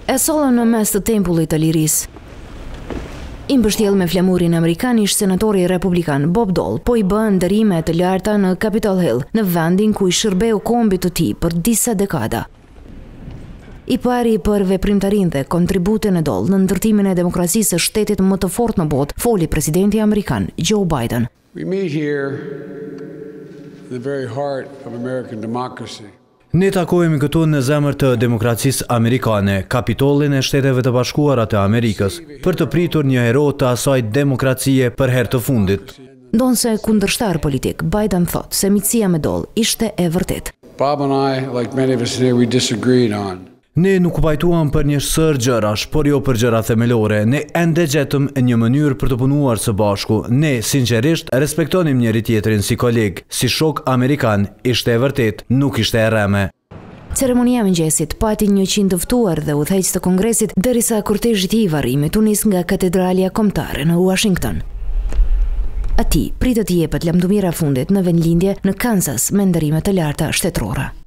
E sollën në mes të tempullit të lirisë. I mbështjell me flamurin amerikan ish senatori republikan Bob Dole, po i bën ndërime të larta në Capitol Hill, në vendin ku i shërbeu kombit të tij për disa dekada. I pari për veprimtarinë dhe kontributin e Dole në ndërtimin e demokracisë së shtetit më të fortë në botë, foli presidenti amerikan Joe Biden. We meet here in the very heart of American democracy. Ne takohemi këtu në zemër të demokracisë amerikane, kapitollin e Shteteve të Bashkuara të Amerikës, për të pritur një hero të asaj demokracie për herë të fundit. Ndonse kundërshtar politik, Biden thot se miqësia me Dole ishte e vërtetë. Bob and I, like many of us here, we disagreed on. Ne nuk u pajtuam për një sër gjërash, por jo për gjëra themelore. Ne ende gjetëm një mënyrë për të punuar së bashku. Ne, sinqerisht, respektonim njëri tjetrin si koleg, si shok amerikan, ishte e vërtet, nuk ishte e rreme. Ceremonia mëngjesit pati 100 të ftuar dhe udhëheqës të Kongresit, derisa kortezhi i varrimit u nis nga Katedralja Kombëtare në Washington. Atij pritet të jepet lamdumira fundit në vendlindje në Kansas me ndërime të larta shtetërore.